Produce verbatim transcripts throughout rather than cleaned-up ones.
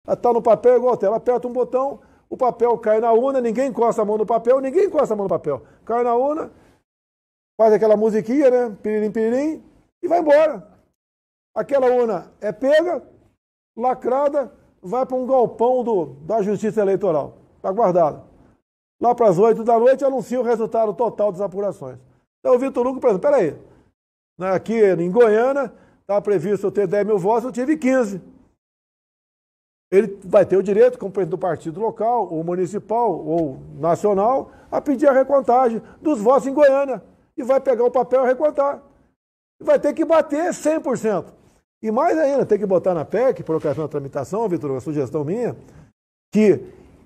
Está no papel igual tela. Aperta um botão, o papel cai na urna, ninguém encosta a mão no papel, ninguém encosta a mão no papel. Cai na urna, faz aquela musiquinha, né? Piririm, piririm, e vai embora. Aquela urna é pega, lacrada, vai para um galpão do, da Justiça Eleitoral. Está guardado. Lá para as oito da noite anuncia o resultado total das apurações. Então o Vitor Hugo, por exemplo, peraí, aqui em Goiânia, estava previsto eu ter dez mil votos, eu tive quinze. Ele vai ter o direito, como presidente do partido local, ou municipal, ou nacional, a pedir a recontagem dos votos em Goiânia. E vai pegar o papel e recontar. E vai ter que bater cem por cento. E mais ainda, tem que botar na P E C, por ocasião da tramitação, Vitor, uma sugestão minha, que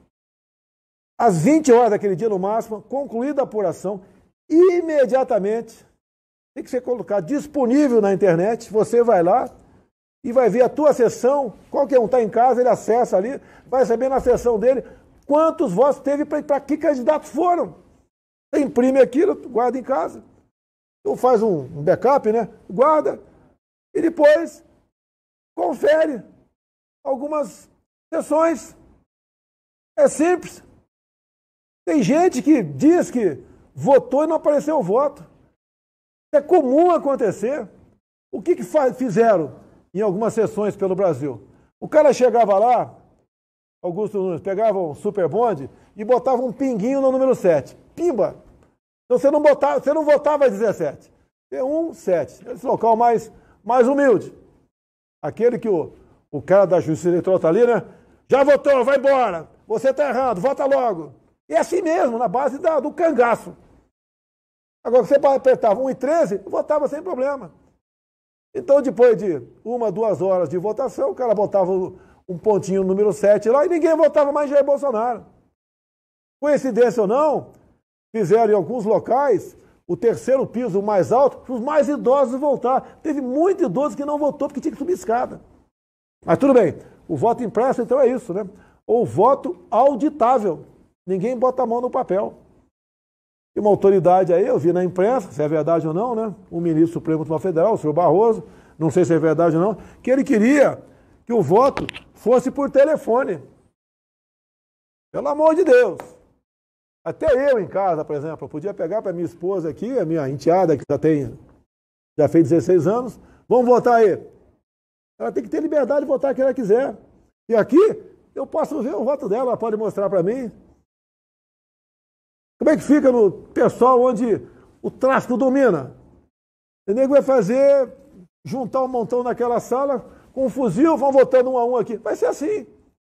às vinte horas daquele dia, no máximo, concluída a apuração, imediatamente, tem que ser colocado disponível na internet, você vai lá e vai ver a tua sessão, qualquer um está em casa, ele acessa ali, vai saber na sessão dele quantos votos teve para que candidatos foram. Você imprime aquilo, guarda em casa, ou faz um, um backup, né? Guarda, e depois confere algumas sessões. É simples. Tem gente que diz que votou e não apareceu o voto. É comum acontecer. O que, que fizeram em algumas sessões pelo Brasil? O cara chegava lá, Augusto Nunes, pegava um super bonde e botava um pinguinho no número sete. Pimba! Então você não, botava, você não votava às dezessete. Tem um, sete. Esse local mais, mais humilde. Aquele que o, o cara da Justiça Eleitoral está ali, né? Já votou, vai embora. Você está errado, vota logo. E é assim mesmo, na base da, do cangaço. Agora, você apertava um e treze, votava sem problema. Então, depois de uma, duas horas de votação, o cara botava um pontinho no número sete lá e ninguém votava mais Jair Bolsonaro. Coincidência ou não, fizeram em alguns locais o terceiro piso o mais alto para os mais idosos voltar. Teve muito idoso que não votou porque tinha que subir escada. Mas tudo bem, o voto impresso então é isso, né? Ou voto auditável. Ninguém bota a mão no papel. E uma autoridade aí, eu vi na imprensa, se é verdade ou não, né? O ministro Supremo Tribunal Federal, o senhor Barroso, não sei se é verdade ou não, que ele queria que o voto fosse por telefone. Pelo amor de Deus. Até eu em casa, por exemplo, eu podia pegar para minha esposa aqui, a minha enteada, que já tem, já fez dezesseis anos, vamos votar aí. Ela tem que ter liberdade de votar quem ela quiser. E aqui, eu posso ver o voto dela, ela pode mostrar para mim. Como é que fica no pessoal onde o tráfico domina? O nego vai fazer, juntar um montão naquela sala, com um fuzil, vão votando um a um aqui. Vai ser assim.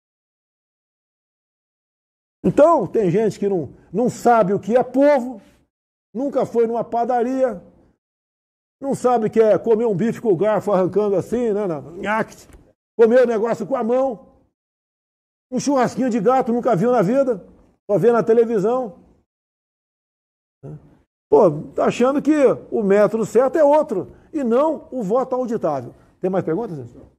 Então, tem gente que não, não sabe o que é povo, nunca foi numa padaria, não sabe o que é comer um bife com o garfo arrancando assim, né, comer o negócio com a mão, um churrasquinho de gato, nunca viu na vida, só vê na televisão. Pô, tá achando que o método certo é outro, e não o voto auditável. Tem mais perguntas?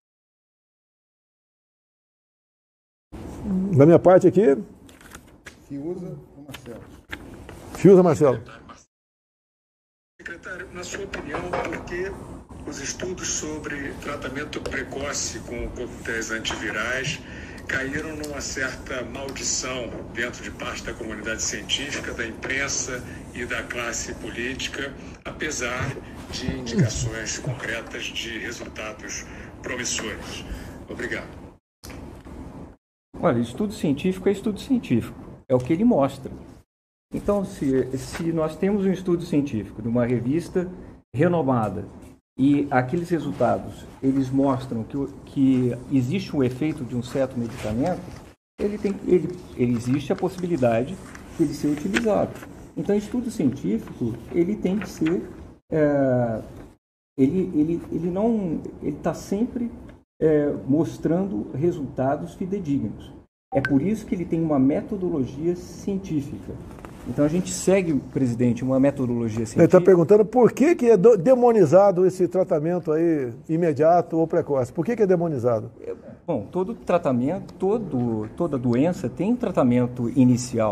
Da minha parte aqui. Fiuza ou Marcelo? Fiuza, Marcelo. Secretário, na sua opinião, por que os estudos sobre tratamento precoce com coquetéis antivirais caíram numa certa maldição dentro de parte da comunidade científica, da imprensa e da classe política, apesar de indicações concretas de resultados promissores? Obrigado. Olha, estudo científico é estudo científico, é o que ele mostra. Então, se, se nós temos um estudo científico de uma revista renomada e aqueles resultados, eles mostram que, que existe um efeito de um certo medicamento, ele tem, ele, ele existe a possibilidade de ele ser utilizado. Então, estudo científico, ele tem que ser, é, ele, ele, ele não, ele está sempre é, mostrando resultados fidedignos. É por isso que ele tem uma metodologia científica. Então a gente segue, presidente, uma metodologia científica. Ele está perguntando por que, que é demonizado esse tratamento aí imediato ou precoce. Por que, que é demonizado? Bom, todo tratamento, todo, toda doença tem um tratamento inicial.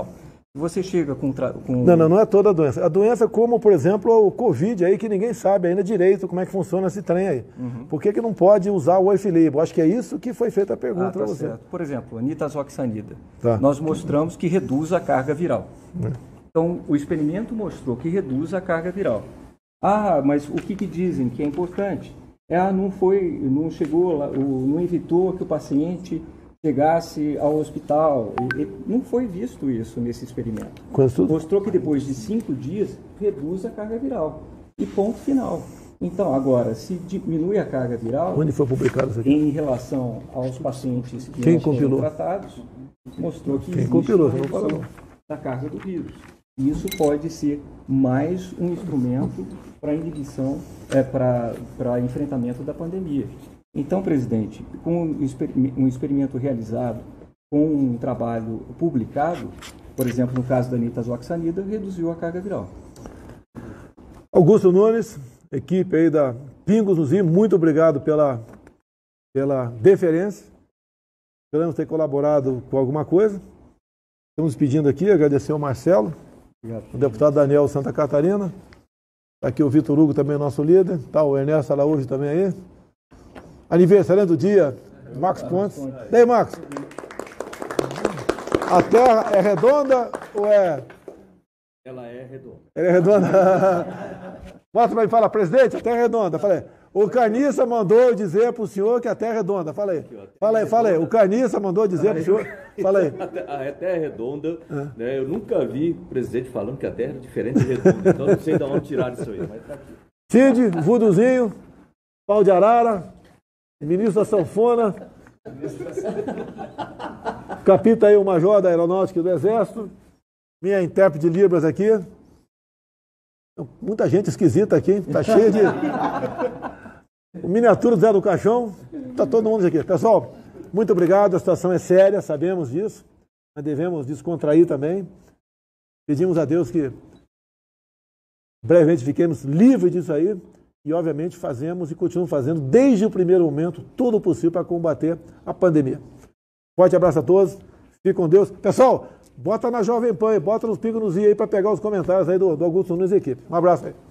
Você chega com, tra... com... Não, não, não é toda a doença. A doença como, por exemplo, o Covid aí, que ninguém sabe ainda direito como é que funciona esse trem aí. Uhum. Por que que não pode usar o off-label? Acho que é isso que foi feita a pergunta ah, tá para você. Certo. Por exemplo, a nitazoxanida. Tá. Nós mostramos que reduz a carga viral. É. Então, o experimento mostrou que reduz a carga viral. Ah, mas o que, que dizem que é importante? É, ah, não foi, não chegou, lá, o, não evitou que o paciente chegasse ao hospital. E, e não foi visto isso nesse experimento. Mostrou que depois de cinco dias reduz a carga viral. E ponto final. Então, agora, se diminui a carga viral... Onde foi publicado isso aqui? Em relação aos pacientes que Quem não compilou? foram tratados, mostrou que Quem existe compilou? uma redução da carga do vírus. Isso pode ser mais um instrumento para inibição, é, para enfrentamento da pandemia. Então, presidente, com um experimento realizado, com um trabalho publicado, por exemplo, no caso da nitazoxanida, reduziu a carga viral. Augusto Nunes, equipe aí da Pingos nos I, muito obrigado pela, pela deferência. Esperamos ter colaborado com alguma coisa. Estamos pedindo aqui, agradecer ao Marcelo, obrigado. O deputado Daniel Santa Catarina. Está aqui o Vitor Hugo, também nosso líder. Está o Ernesto Araújo também aí. Aniversário do dia, Marcos Pontes. E aí, Marcos? A Terra é redonda ou é... Ela é redonda. Ela é redonda. Mostra para mim, fala, presidente, a Terra é redonda. Falei, o Carniça mandou dizer para o senhor que a Terra é redonda. Fala aí, fala aí, fala aí. O Carniça mandou dizer para o senhor. Fala aí. A Terra é redonda, é. Né? Eu nunca vi o presidente falando que a Terra é diferente de redonda. Então não sei de onde tiraram isso aí, mas tá aqui. Cid, Vuduzinho, Pau de Arara, ministro da Sanfona, capita aí o major da Aeronáutica e do Exército, minha intérprete de Libras aqui. Muita gente esquisita aqui, hein? Tá cheio de... O miniatura do Zé do Caixão, tá todo mundo aqui. Pessoal, muito obrigado, a situação é séria, sabemos disso, mas devemos descontrair também. Pedimos a Deus que brevemente fiquemos livres disso aí e, obviamente, fazemos e continuamos fazendo, desde o primeiro momento, tudo o possível para combater a pandemia. Forte abraço a todos, fique com Deus. Pessoal, bota na Jovem Pan, bota nos Pingos nos I aí para pegar os comentários aí do, do Augusto Nunes e equipe. Um abraço aí.